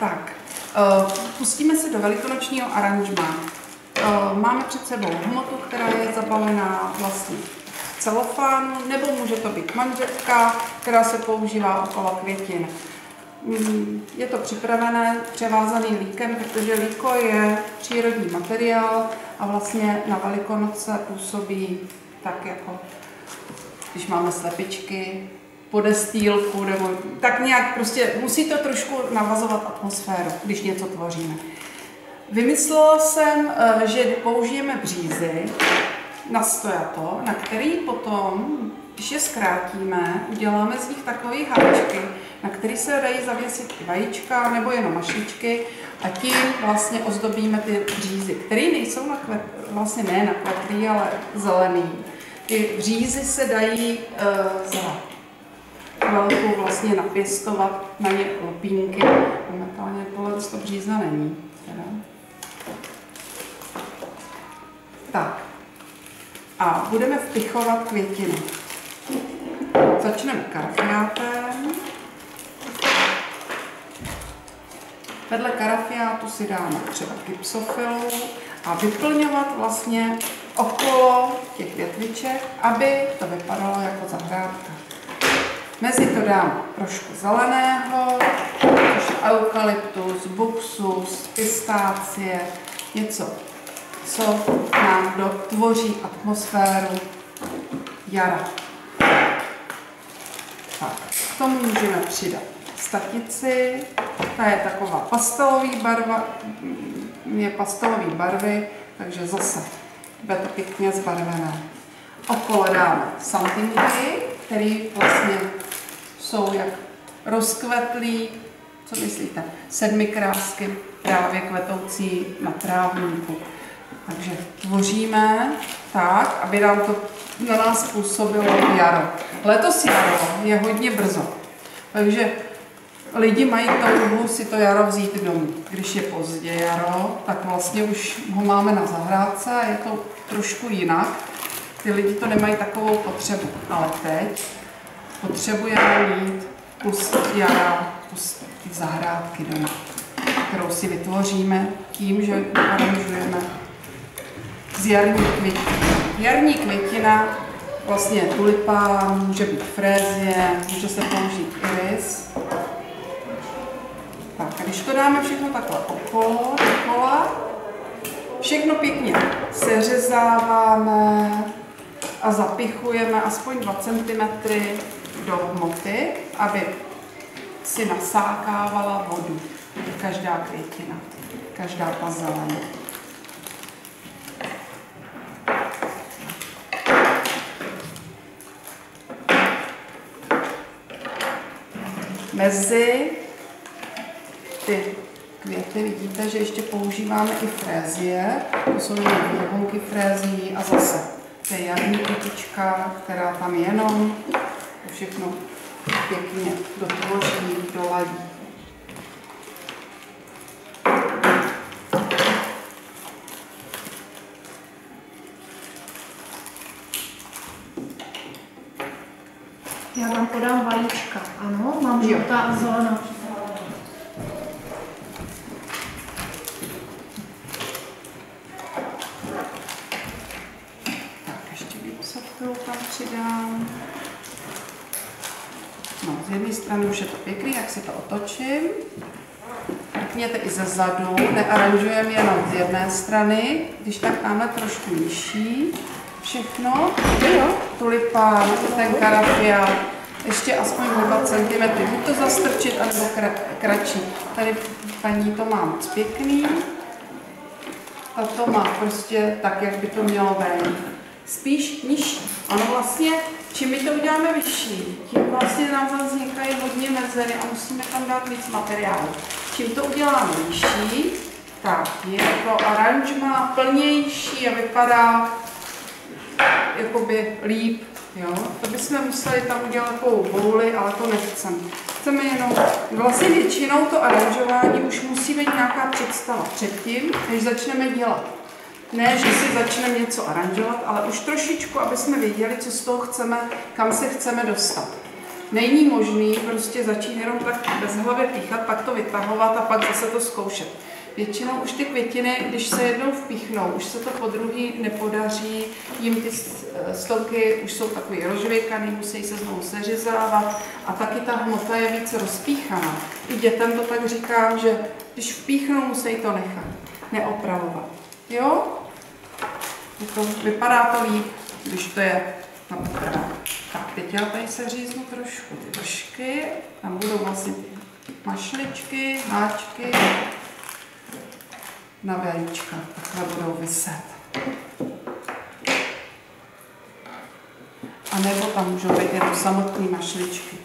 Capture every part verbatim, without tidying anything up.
Tak, pustíme se do velikonočního aranžmá. Máme před sebou hmotu, která je zabalená vlastně v celofánu, nebo může to být manžetka, která se používá okolo květin. Je to připravené, převázaný líkem, protože líko je přírodní materiál a vlastně na Velikonoce působí tak jako, když máme slepičky, podestýlku, nebo tak nějak prostě musí to trošku navazovat atmosféru, když něco tvoříme. Vymyslela jsem, že použijeme břízy na stojato, na který potom, když je zkrátíme, uděláme z nich takové háčky, na který se dají zavěsit i vajíčka nebo jenom mašličky a tím vlastně ozdobíme ty břízy, které nejsou na kvet, vlastně ne na kvetlí, ale zelený. Ty břízy se dají uh, za velkou vlastně napěstovat na ně lupínky. Momentálně tohle to břízna není. Teda. Tak. A budeme vpichovat květiny. Začneme karafiátem. Vedle karafiátu si dáme třeba gypsofilu a vyplňovat vlastně okolo těch větviček, aby to vypadalo jako zahrádka. Mezi to dám trošku zeleného, trošku eukalyptus, buksus, pistácie, něco, co nám dotvoří atmosféru jara. Tak, k tomu můžeme přidat statici, ta je taková pastelový barva, je pastelový barvy, takže zase bude to pěkně zbarvené. Okolo dáme santinky, které vlastně jsou jak rozkvetlý, co myslíte, sedmikrásky právě kvetoucí na trávníku. Takže tvoříme tak, aby nám to na nás působilo jaro. Letos jaro je hodně brzo, takže lidi mají touhu si to jaro vzít domů. Když je pozdě jaro, tak vlastně už ho máme na zahrádce a je to trošku jinak. Ty lidi to nemají takovou potřebu, ale teď potřebujeme mít kus jara, kus zahrádky doma, kterou si vytvoříme tím, že aranžujeme z jarní květiny. Jarní květina, vlastně tulipán, může být frézie, může se použít iris. Tak a když to dáme všechno takhle okolo, dokola, všechno pěkně seřezáváme a zapichujeme aspoň dva centimetry do hmoty, aby si nasákávala vodu. Každá květina, každá ta zelená. Mezi ty květy vidíte, že ještě používáme i frézie. To jsou jednohonky frézií a zase to je jarní kytička, která tam jenom všechno pěkně dotvoří, doladí. Já vám podám vajíčka, ano, mám žlutá a zelená. Tak, ještě gypsofilu tam přidám. No, z jedné strany už je to pěkný, jak si to otočím. Pěkněte i ze zadu, nearanžujeme jenom z jedné strany, když tak máme trošku nižší. Všechno, jo, tulipán, ten karafiát, ještě aspoň dva centimetry, buď to zastrčit, anebo kratší. Tady paní to má moc pěkný, tato má prostě tak, jak by to mělo být. Spíš nižší. Ono vlastně, čím my to uděláme vyšší, tím vlastně nám zase vznikají hodně mezery a musíme tam dát víc materiálu. Čím to uděláme vyšší, tak je to aranžma plnější a vypadá jakoby líp, jo. To bychom museli tam udělat takovou bouli, ale to nechceme. Chceme jenom, vlastně většinou to aranžování už musí být nějaká představa předtím, než začneme dělat. Ne, že si začneme něco aranžovat, ale už trošičku, aby jsme věděli, co z toho chceme, kam se chceme dostat. Není možný prostě začít jenom tak bez hlavy píchat, pak to vytahovat a pak zase to zkoušet. Většinou už ty květiny, když se jednou vpíchnou, už se to po druhý nepodaří, jim ty stonky už jsou takový rozžvěkaný, musí se znovu seřezávat a taky ta hmota je více rozpíchaná. I dětem to tak říkám, že když vpíchnou, musí to nechat, neopravovat. Jo? To vypadá to líp, když to je na poprvé. Tak, teď já tady se říznu trošku ty vršky, tam budou vlastně ty mašličky, háčky na vajíčka, takhle budou vyset. A nebo tam můžou být jenom samotné mašličky.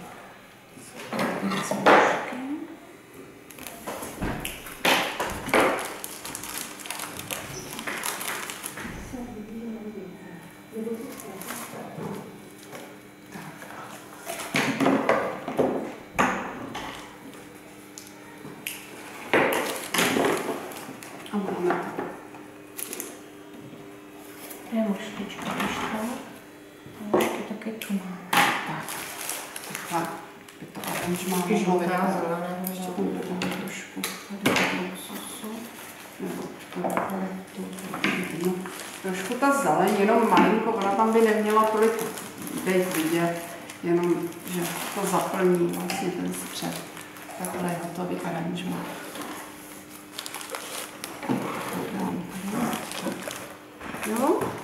A máme to. To je mašlička, mašlička. Mašličky taky tu máme. Tak, takhle. By to aranžmá mohlo vypadat. Ještě tam dodám trošku tady sosu. Nebo takhle tu. No, trošku ta zeleň, jenom malinko, ona tam by neměla tolik být vidět, jenom, že to zaplní vlastně ten střed. Takhle je hotový aranžmá. Jo?